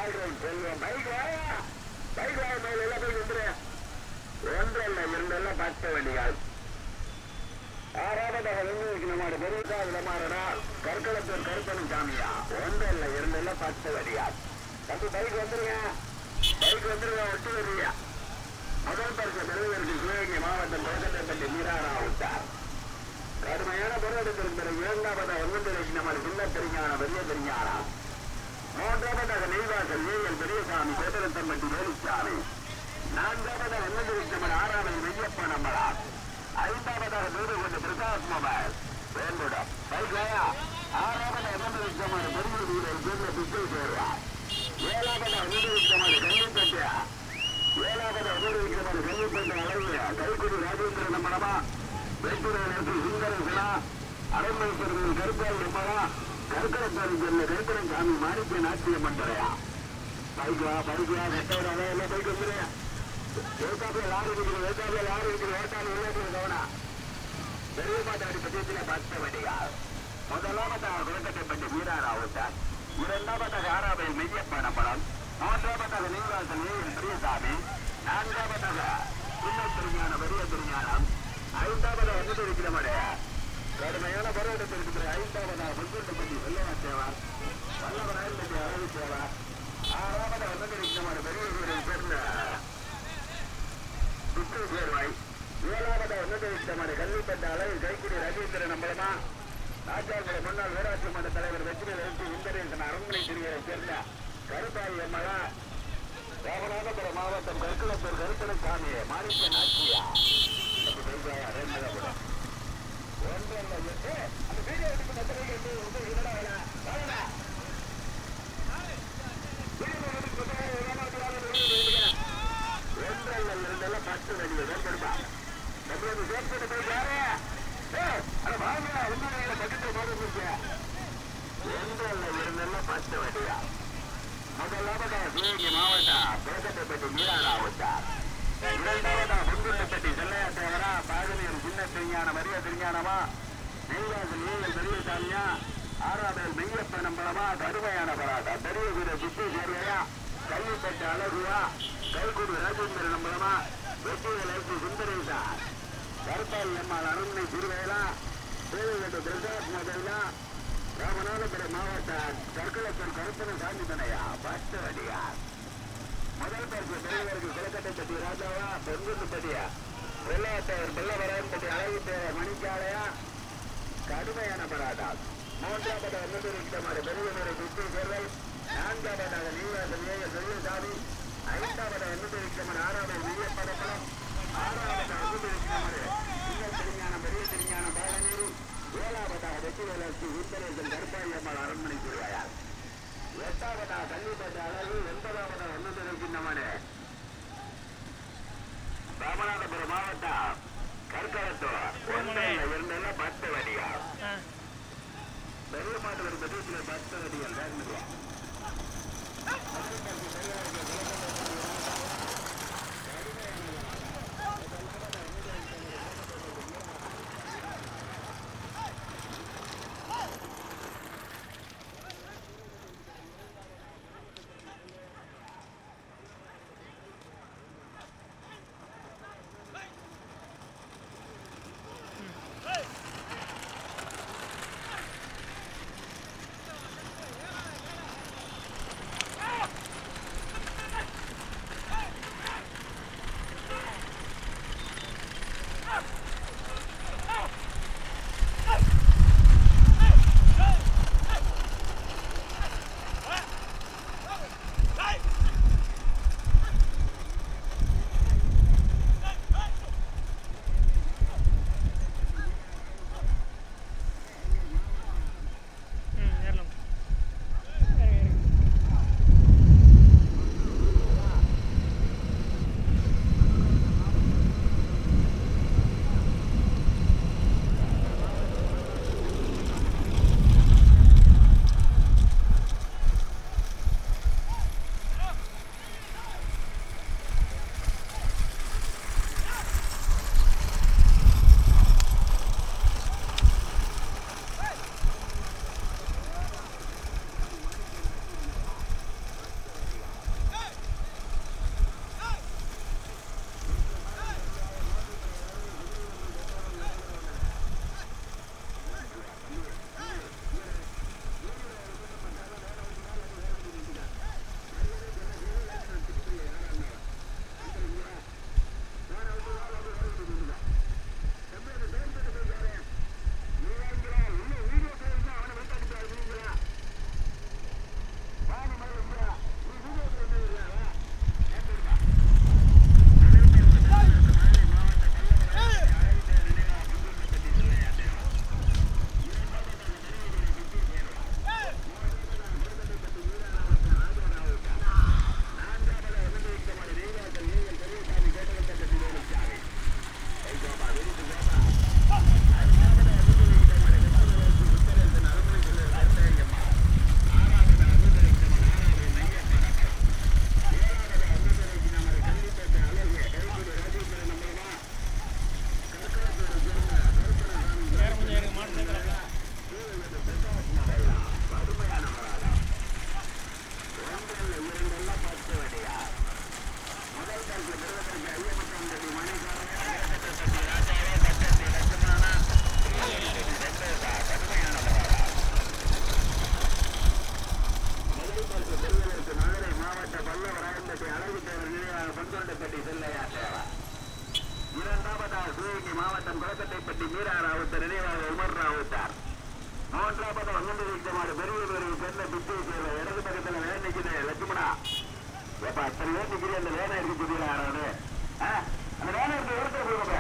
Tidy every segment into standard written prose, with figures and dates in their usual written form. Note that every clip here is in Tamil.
ஆல்ரவுண்ட் செல்வம் பைக் வாயா பைக் வாய மேல எல்லாம் போய் வந்துரு ஒன்றல்ல இரண்டெல்லாம் 10 வண்டிகள் ஆறாவதாக நம்மளோட பெருசா விளமாறடா கற்களத்தூர் கருப்பணம் சாமியா ஒன்றல்ல இரண்டெல்லாம் 10 வண்டிகள் தம்பி பைக் வந்துருங்க ஒட்டு வருவியா முதல் பரிசு பெறுவதற்கு சிவகங்கை மாவட்டம் கோசட்டப்பட்டி மீராரா விட்டார் கடுமையான போராட்டத்திற்கு பிறகு இரண்டாவதாக ஒன்றிற்கு நம்ம சின்ன தெரிஞான பெரிய தெரிஞானா மூன்றாவதாக நெய்வாசல் ஏஎல் பெரியசாமி கோட்டரத்தம்பட்டி வேலுச்சாமி நான்காவதாக ஒன்றிற்கு நம்ம ஆறாவது மெய்யப்ப நம்மளா ஐந்தாவதாக நூறு கொண்ட பிரகாஷ் மொபைல் வேண்டுடம் பைக்லயா ஆறாவதாக ஒன்றிற்கு நம்ம பெரிய வீரர் சேர்ந்த பிச்சை சேருவார் ஏழாவதாக ஒன்றிற்கு நம்ம கல்விப்பட்டியா ஏழாவதாக ஒன்றிற்கு நம்ம கல்விப்பட்ட அளவு கைக்குடி ராஜேந்திரன் நம்மளமா வேட்டுரைக்கு சுந்தரசனா அரைமேஸ்வரர்கள் கருப்பால் நம்மளா கருக்கரத்தாரி செல்ல கருக்கரம் சாமி மாணிக்க நாட்டியம் பண்றையா பைக்கா கட்டவராக எல்லாம் பைக் வந்துடுறேன் ஏற்காப்பில் யாரு இருக்குது ஓட்டாளி உள்ளத்தில் கவனா பெரிய மாட்டாடி பட்சத்தில் 10 வண்டிகள் முதலாவதாக குளக்கட்டைப்பட்டு வீராரா விட்டார் இரண்டாவதாக ஆறாவில் மெய்யப்ப நம்பலம் மூன்றாவதாக நீராசன் ஏஎல் பெரியசாமி நான்காவதாக சின்ன திருஞான பெரிய திருஞானம் ஐந்தாவதாக வந்துட்டு நம்முடைய கடுமையான போராட்டத்திற்கு ஐந்தாவதாக முன்கொண்டுபட்டி வெள்ளவா தேவார் வல்லவராயன்பட்டி அழகு தேவார் ஆறாவதாக வந்துட்டு நம்முடைய பெரிய வீரை சேர்ந்த சுற்று சேர்வாய் ஏழாவதாக வந்துட்டு நம்முடைய கல்விப்பட்ட அழகு கைக்குடி ராஜேந்திரன் நம்பலமா ராஜாவுடைய முன்னாள் ஊராட்சி மன்ற தலைவர் வெற்றிவேல் எழுத்து இந்தரேசன் அரண்மனை பிரிவை சேர்ந்த கருப்பாய் எம்மலா ராமநாதபுரம் மாவட்டம் கற்களத்தூர் கருப்பணசாமி மாணிக்க நாச்சியா அந்த வீடியோ எடுத்து இரண்டெல்லாம் 10 வண்டிகள் வேண்டுமா நம்மளோட சேர்த்து போய் யாரு வாங்க உண்மையில பக்கத்தில் போட்டு ஒன்றல்ல இரண்டெல்லாம் 10 வண்டியா முதலாவதாக சிவகங்கை மாவட்டம் கோசட்டப்பட்டி மீராரா விட்டார் இரண்டாவதா முன்குண்டப்பட்டி செல்லையா தேவரா பாகனியம் சின்ன திருஞான மரிய திருஞானமா நெய்வாசல் ஏஎல் பெரியசாமியா ஆறாவது மெய்யப்ப நம்பளமா கடுமையான பராட்டா பெரிய வீர சுத்தி சேர்வையா கல்விப்பட்ட அழகுவா கைக்குடி ராஜேந்திர நம்பளமா வெற்றிவேல் எழுத்து சுந்தரேசா கருப்பால் எம்மாள் அரண்மனை திருவேலா தேவைகட்ட பிரசாத் மொபைலா ராமநாதபுரம் மாவட்டம் கற்களத்தூர் கருப்பன சாமி தனையா 10 வண்டியார் முதல் பரிசு பெரியவருக்கு குளக்கட்டைப்பட்டி ராஜாவா பெருங்குண்டுப்பட்டியா வெள்ளாட்டவர் வெள்ளவராயன்பட்டி அழகு தேவர் மணிக்காலையா கடுமையான பராட்டா மூன்றாவதாக ஒன்றிற்கு பெரியவரை சுற்றி சேர்வை நான்காவதாக நீவாசல் ஏஎல் பெரியசாமி ஐந்தாவதாக ஒன்றிற்கு ஆறாவது மெய்யப்படப்படம் ஆறாவதாக ஒன்றிற்கு சின்ன திருஞான பெரிய திருஞான பாலநீர் ஏழாவதாக வெற்றிவேலி உத்தரேசன் கருப்பாய் அம்மாள் அரண்மனை திருவாயார் எட்டாவதாக கல்விப்பட்ட அழகு ஒன்பதாவதாக ஒன்றிற்கு ராமநாதபுரம் மாவட்டம் கற்களத்தூர் இரண்டெல்லாம் 10 வண்டிகள் பெரிய மாட்டு ஒரு பட்சத்தில் 10 வண்டிகள் வேண்டுமா மாவட்டம் குளக்கட்டைப்பட்டி மீரா ராவுத்தர் நினைவாக உமர் ராவுத்தார். மூன்றாவது வங்கண்டு வீட்டமாடு பெரிய பெரிய சென்னை பிச்சை சேவை இடது பக்கத்தில் வேன் நிற்குது லட்சுமணா. எப்ப அத்தனை பேர் நிற்கிறேன் அந்த வேனை இருக்கு சொல்லிடா யாராவது அந்த வேனை இருக்கு ஒருத்தர் கொடுங்க.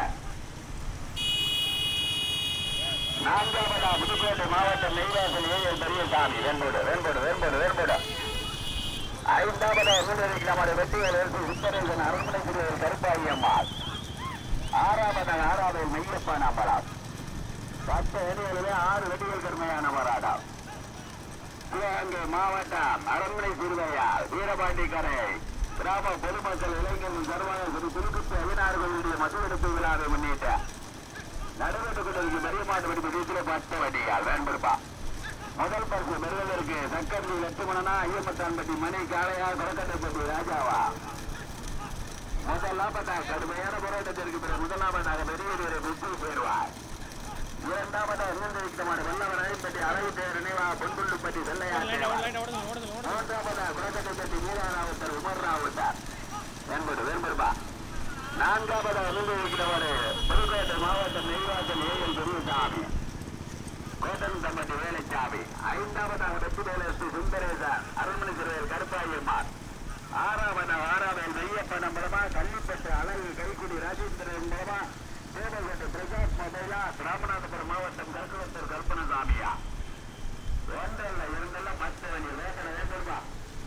நான்காவதா புதுக்கோட்டை மாவட்டம் நெய்வாசல் ஏஎல் பெரியசாமி வேண்போடு வேண்போடு வேண்போடு வேண்போடு. ஐந்தாவதா முன்னேறிக்கு நம்முடைய வெற்றிகள் எழுத்து சுத்தரேசன் அரண்மனை புரியவர் கருப்பாயி அம்மாள். ஆறாவது மையப்பா நம்பலாம். 10 அணிகளிலே 6 வெற்றிகள் கருமையான போராட்டம். சிவகங்கை மாவட்டம் அரண்மனை சிறுவையார் வீரபாண்டி கரை கிராம பொதுமக்கள் இளைஞர்கள் சர்வாக புதுக்குத்து அவினார்களுடைய மதுவெடுப்பு விழாவை முன்னிட்டு நடைபெற்றுக் கொண்டிருக்கும் பெரியமாட்டு வெடிப்பு வீட்டில் 10 வண்டிகள் வேண்படுப்பா. முதல் பரிசு பெறுவதற்கு சக்கரவர்த்தி லட்சுமணனா ஐயம்பத்தான்பட்டி மணி காளையா கொரக்கட்டைப்பட்டி ராஜாவா. முதலாவதாக கடுமையான போராட்டத்திற்கு பிறகு முதலாவதாக பெரியவரை வெற்றி பெறுவார். இரண்டாவதாக மூன்றாவது வல்லவராயப்பட்டி அழகு தேர் நினைவா பொன்குள்ளுப்பட்டி செல்லையா. மூன்றாவதாக குளக்கட்டைப்பட்டி மீரா ராவுத்தர் உமர் ராவுத்தார் என்பது வேண்படுப்பா. நான்காவதாக மூன்றாவது புதுக்கோட்டை மாவட்டம் நெய்வாசல் ஏஎல் பெரியசாமி கோட்டன்பட்டி வேலைச்சாமி. ஐந்தாவதாக வெற்றிவேலு சுந்தரேசன் அரண்மனை சிறுவர் கருப்பாயம்மாள். ஆறாவது மையப்பணம் மூலமா கள்ளிப்பட்டு அழகு கைக்குடி ராஜேந்திரன் மூலமா சேவல்கட்டு பிரசாத் மொபைலா ராமநாதபுரம் மாவட்டம் கருக்குளத்தூர் கல்பனசாமியா. ஒன்றல்ல இரண்டல்ல 10 வண்டி வேகன வேண்டுமா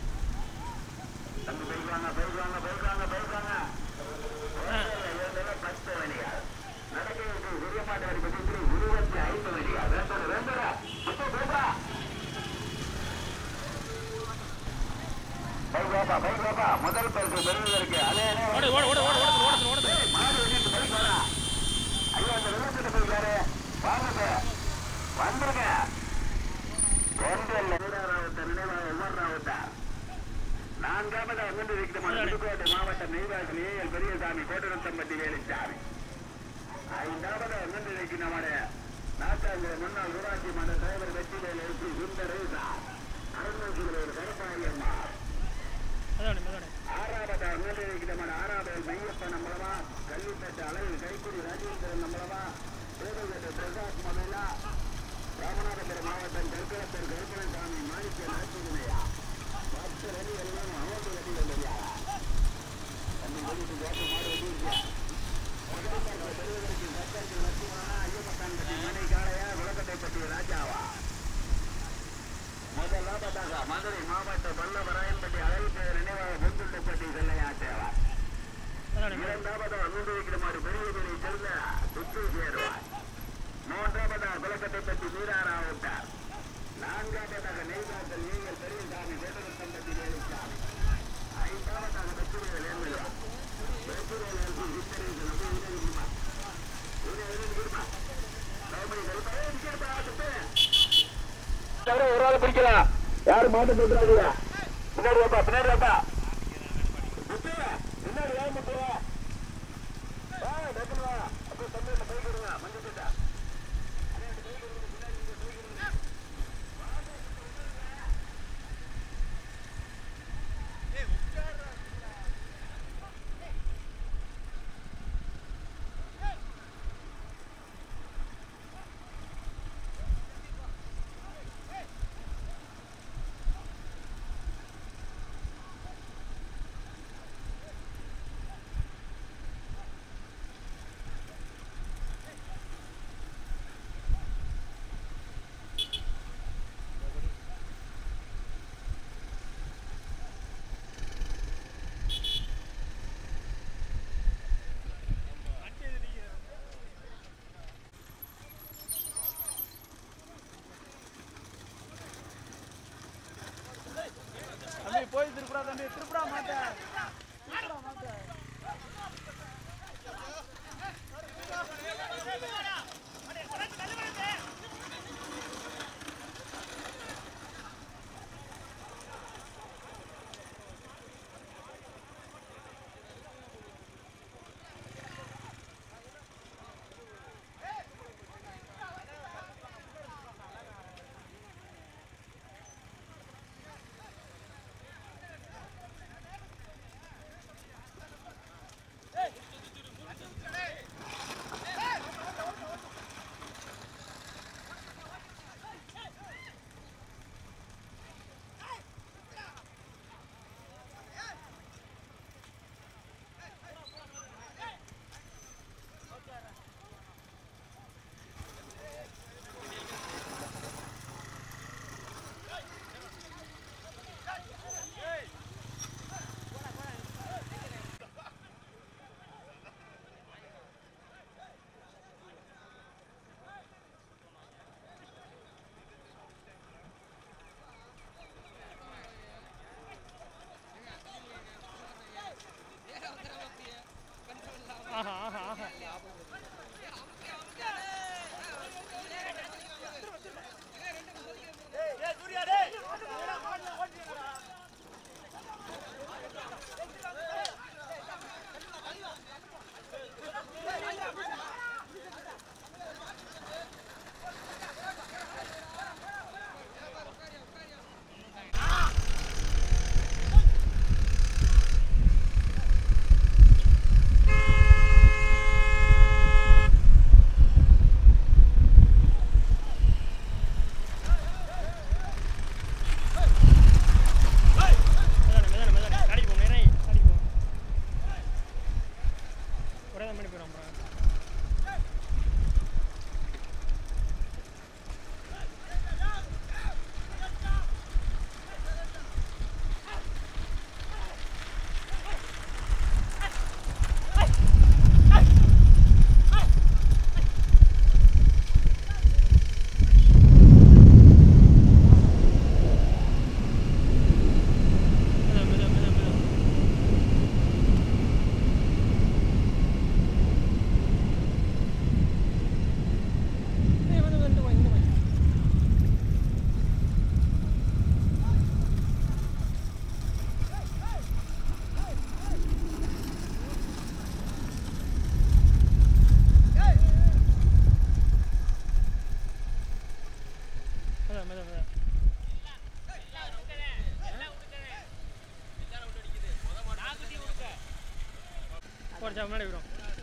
தம்பி போய்வாங்க போய்வாங்க போய்வாங்க போய்வாங்க. இரண்டல்ல 10 வண்டியா நடக்க பெரிய மாட்டு வண்டி பற்றி 25 வண்டியா வேண்டல வேண்டல போய்வா பைபாபா முதல் பரிசு பெறுவதற்கு மாடு வெட்டிட்டு பைக் ஐயோ அந்த வெள்ளத்திட்டு போயிருக்காரு வாங்க வந்துருங்க. ஒன்றில் வீரராவத்தர் நினைவாக உமர் ராவுத்தார். நான்காவது அங்கண்டு விக்கிரமான புதுக்கோட்டை மாவட்டம் நெய்வாசல் ஏஎல் பெரியசாமி கோட்டரத்தம்பட்டி வேலுச்சாமி. ஐந்தாவது அங்கண்டு விக்கிரமான நாட்டாங்குளம் முன்னாள் ஊராட்சி மன்ற தலைவர் வெற்றிவேல் எழுச்சி சுந்தரேசா அரண்மனை கருப்பாயம்மா. ஆறாவது அங்கண்டு விக்கிரமான ஆறாவது மையப்பணம் மூலமா கல்விப்பட்ட அழகு கைக்குடி ராஜேந்திரன் நம்மளவா சேவல்கட்டு பிரசாத் மொபைலா ராமநாதபுரம் மாவட்டம் கருக்குளத்தூர் கருப்பணசாமி மாணிக்க நாட்டுமையா 10 வண்டி எல்லாம் 50 வண்டிகள் இல்லையா அந்த மொழிக்கு மாடு வெட்டியிருக்கியா. பெறுவதற்கு சக்கரத்தில் லட்சுமணா ஐயப்பட்டான்பட்டி மணி காளையா குளக்கட்டைப்பட்டி ராஜாவா. முதலாவதாக மதுரை மாவட்டம் வல்லவராயன்பட்டி அழகு பேர் நினைவாக பொன்குள்ளுப்பட்டி செல்லையா தேவா. இரண்டாவதாக மூன்றிருக்கிறமாறு பெரியவரை செல்ல சுற்று சேருவார். மூன்றாவதாக குளக்கட்டைப்பட்டி மீரா ராவுத்தார். நான்காவதாக நெய்வாசல் ஏஎல் பெரியசாமி கோட்டரத்தம்பட்டி வேலுச்சாமி. ஐந்தாவதாக வெற்றிவேல் ஏமலா வெற்றிவேல் எழுதி சித்தரேசன் ஒரு ஆள் பிடிக்கலாம். யாரும் மாட்டு போட்டுறாங்க. பின்னாடி வாப்பா பின்னாடி வாப்பா பின்னாடி ஏன் முட்டுவா அப்படியே தண்ணியில போய்க்கிடுங்க மஞ்சள் சட்டை முன்னாடி வரும்.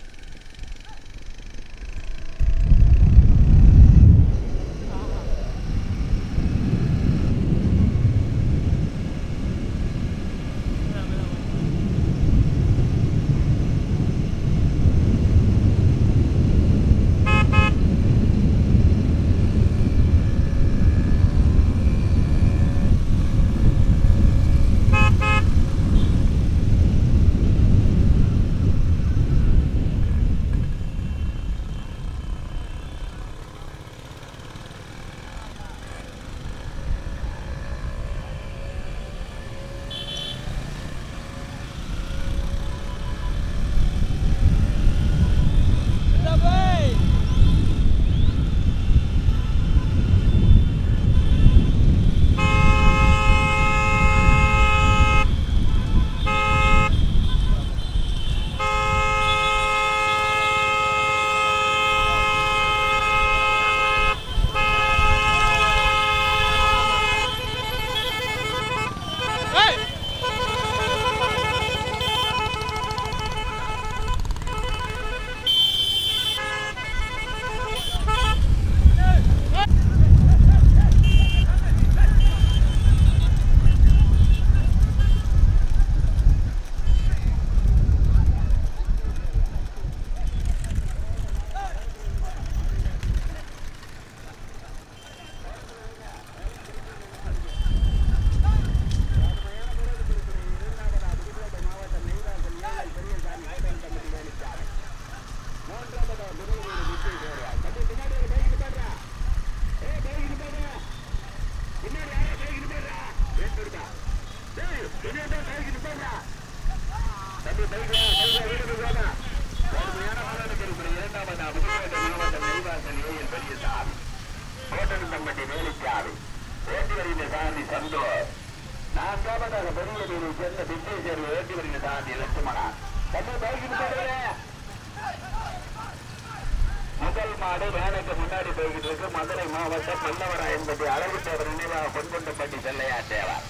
முதல் மாடு வேலைக்கு முன்னாடி போய்கிட்டு இருக்கு. மதுரை மாவட்டம் பல்லவராயன்பட்டி அழகு தேவர் நினைவாக பொன்கொண்டப்பட்டி செல்லையா தேவர்.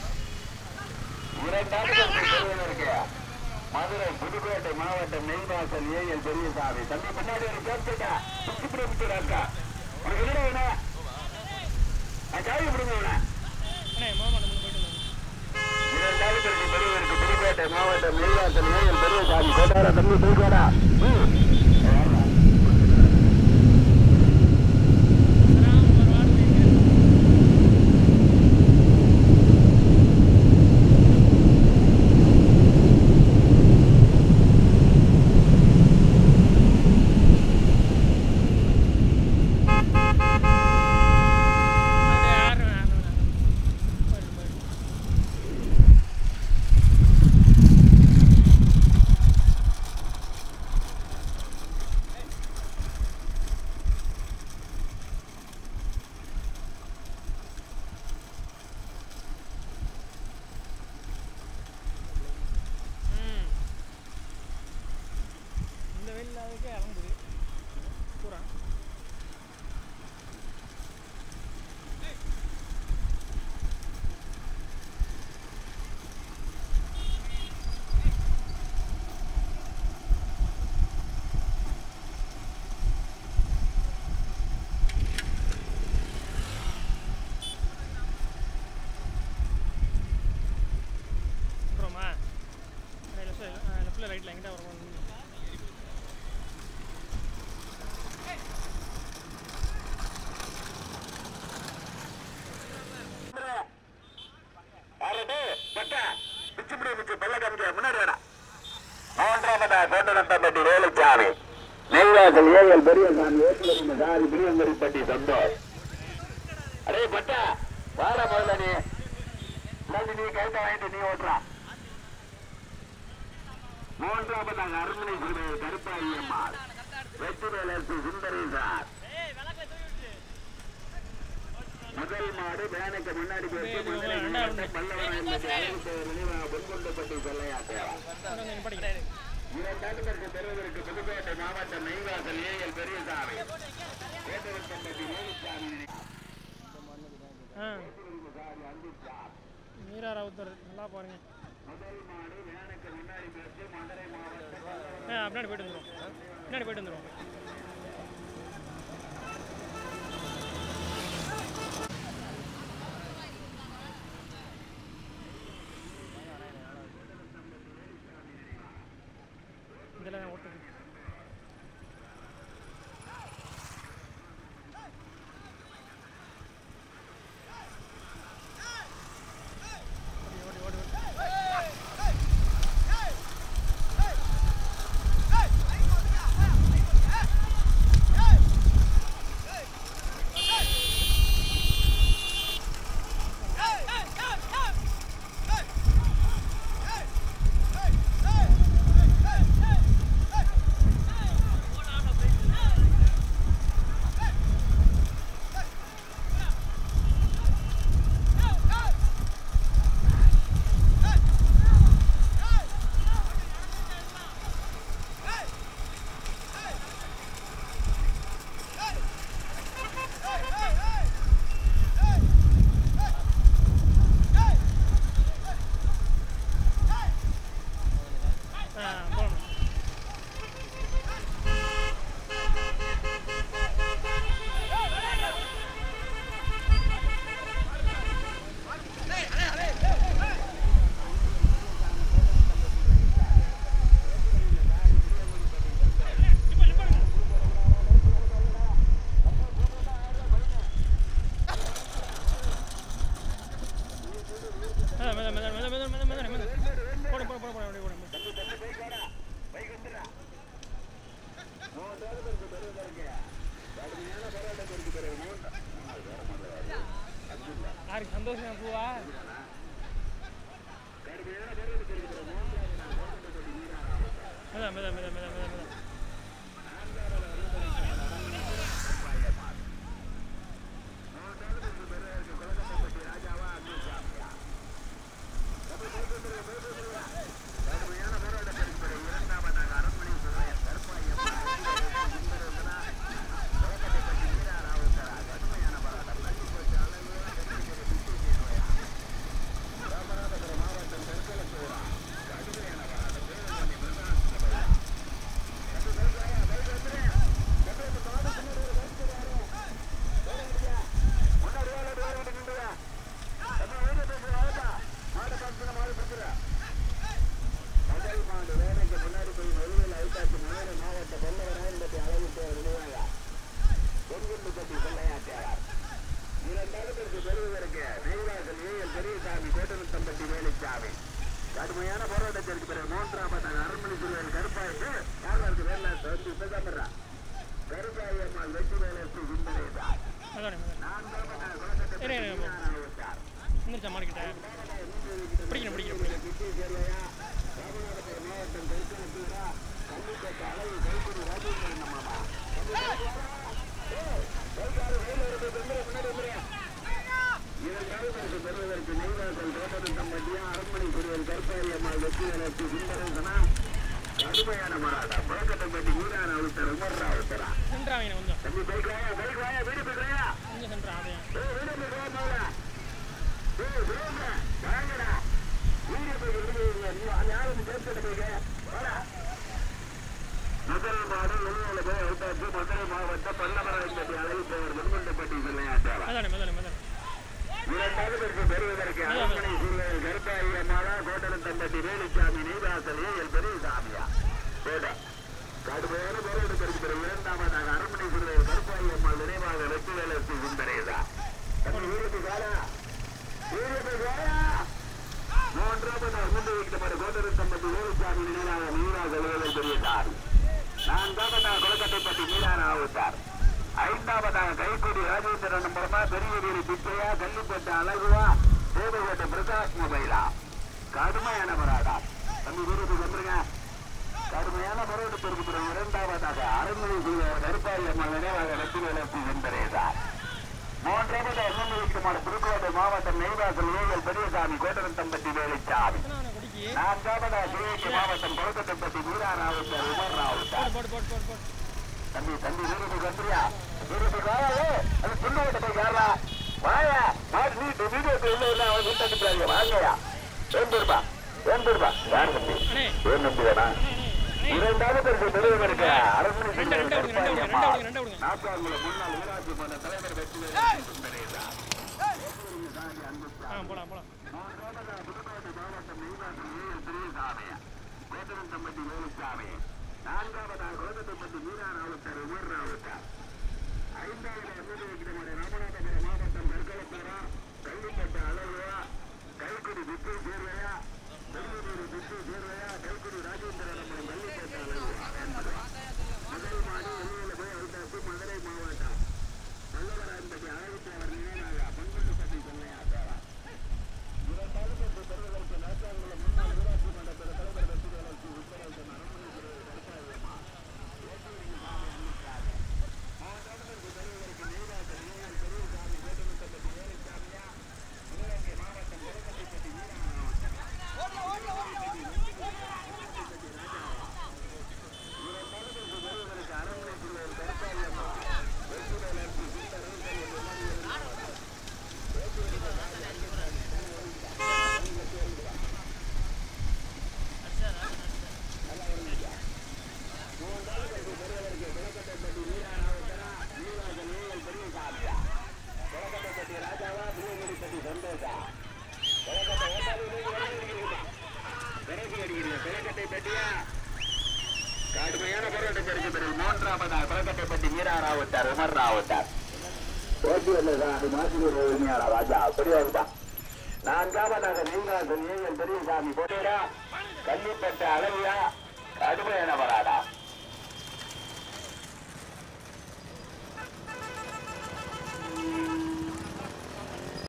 இரண்டாவது இருக்கு மதுரை புதுக்கோட்டை மாவட்டம் நெய்வாசல் ஏஎல் பெரியசாமி. தம்பி முன்னாடி ஒரு கேட்டுட்டா இருக்கா காய் விடுங்க. இரண்டாவது பெரியவருக்கு புதுக்கோட்டை மாவட்டம் நெய்வாசல் ஏஎல் பெரியசாமி கோட்டாரா. தம்பி புதுக்கோடா வேலுச்சாமி நெய்வாசல் ஏஎல் பெரியசாமி சாரி பிரியங்கரிப்பட்டி சந்தோஷ். அடே பட்டா வார முதல்ல நீ கைத்த வாங்கிட்டு நீ ஓட்டுறா. மூன்றாவதாக அரண்மனை கருப்பாயி அம்மாள் வெற்றி வேலரசு சுந்தரேசார். முதல் மாடு வேனுக்கு முன்னாடி போயிட்டு பல்லவராயன்பட்டி அழகு நினைவாக பொன்கொண்டப்பட்டி செல்லையா தேவை. இரண்டாவது பெறுவதற்கு புதுக்கோட்டை மாவட்டம் நெய்வாசல் ஏஎல் பெரியசாமி மீரா ராவுத்தர் நல்லா பாருங்க. பின்னாடி போயிட்டு வந்துடும். பின்னாடி போயிட்டு வந்துடும். இதெல்லாம் ஓட்டுது. யாருக்கு சந்தோஷம் பூவா? மெதா மெதா மெதா மெதா மெதா மெதா கடுமையான போராட்டத்திற்கு பிறகு மூன்றாவதாக அரண்மனை சிறுவன் கருப்பாயிட்டு யாருக்கு வேலை பேசாமறா கருப்பாய் அம்மாள் வெற்றி வேலை சிந்தனைதான் மாவட்டம் தெற்கூரா கல்விக்கட்ட அளவு கைக்குடி ராஜேந்திரன் அம்மாமா இரண்டாவது பெறுவதற்கு நெய்வாசல் தோட்டத்தில் தம்பட்டியா அரண்மனை சிறுவன் கருப்பாய் அம்மாள் வெற்றி வேலை சிந்தனைதனா கடுமையான போராட்டம் புழக்கத்தை பற்றி மீதான அழுத்தர் உமர்ரா அழுத்தரா தம்பி பைக்வாயா பைக்வாயா வீடு போய்யா வீடு போய்யா மோல வாங்கடா வீடு போய் யாரும் சேர்த்துட்டு போய்க்க முதல் மாடு வெளியில போய் அவுட்டாச்சு மதுரை மாவட்டம் பல்லமராயப்பட்டி அளவு பெயர் முன்கொண்டப்பட்டி விளையாட்டாளா இரண்டாவது பெறுவதற்கு அரண்மனை சிறுவன் கருப்பாயி அம்மாளா கோட்டலம் தம்பட்டி வேலுச்சாமி நீதாசல் ஏஎல் பெரியசாமியா போட கடுமையான போராட்டத்திற்கு பிறகு இரண்டாவதாக அரண்மனை சிறுவன் கருப்பாயி அம்மாள் நினைவாக வெற்றி வேலை சிந்தனைதா வீரத்து காலா மூன்றாவதாக முன்பு வைக்கப்பட்ட கோட்டலம் தம்பட்டி வேலுச்சாமி நினைவாக நீதாசல் ஏஎல் பெரியசாமி நான்காவதாக கொலக்கட்டைப்பட்டி மீனான ஆவுத்தார் ஐந்தாவதாக கைக்குடி ராஜேந்திரன் நம்பரமா பெரியவீரி பிச்சையா கல்லிப்பட்ட அழகுவா தேவகோட்டை பிரகாஷ் மொபைலா கடுமையான போராடா தம்பி வீரத்துக்கு வந்துருங்க கடுமையான போராட்டத்திற்கு பிறகு இரண்டாவதாக அரண்மனை கருப்பாய் அம்மா நினைவாக வெற்றி வேலை என்பதேதான் மூன்றாவதாக முன்பு வைக்கப்பட்ட புதுக்கோட்டை மாவட்டம் நெய்வாசல் ஏஎல் பெரியசாமி கோட்டரம் தம்பட்டி வேலைச்சாமி நான்காவதாக சிவகங்கை மாவட்டம் கொலக்கட்டைப்பட்டி மீனான ஆவுத்தார் உமர் ராவுத்தார் தம்பி தம்பி வீரத்துக்கு வந்துறியா வீரத்துக்கு வாயாவே அது புண்ணோட்ட போய் யாரா வாயா மாட்டு வீட்டு வீடியோக்கு உள்ள அவன் வீட்டு வாங்கயா சேர்ந்துருப்பா வேண்டுமா யார் நம்பி ஏன் நம்பி வேணா இரண்டாவது பெரியவர் இருக்க அரசு நாப்பாங்குளம் முன்னாள் ஊராட்சி மன்ற தலைவர் வெற்றி மாவட்டம் பெரியசாமி கோட்டரம்பட்டி வேலுசாமி நான்காவதாக கோட்டரம்பட்டி மீனாராவுத்தார் உமர் ராவுத்தார் ஐந்தாவது ராமநாதபுரம் மாவட்டம் கற்களத்தூரா கள்ளிப்பட்ட அழகுவா கைக்குடி விட்டு சேர்வையா பெருமூர் விட்டு சேர்வையா கைக்குடி ராஜேந்திரபுரம் கள்ளிப்பட்ட அழகுவா மதுரை மாடி வெளியில போய் அழுத்தாச்சு மதுரை மாவட்டம் நல்லவரான்பட்டி அழகுத்தேவர் நினைவாக பொன்மொழிப்பட்டி சொல்லையா தேவா இரண்டாவது பெறுவதற்கு நாட்டாங்குளம் முன்னாள் ஊராட்சி மன்ற தலைவர் வெற்றி வளர்ச்சி உத்தரவு கடுமையான போராட்டம் இருக்கிறது. மூன்றாவதாக கொலக்கட்டைப்பட்டி மீராராவுத்தார் உமர் ராவுத்தார் ராஜா பெரியவா. நான்காவதாக நீங்காசன் ஏஎல் பெரியசாமி போட்டா கள்ளிப்பட்ட அழகியா கடுமையான வராடா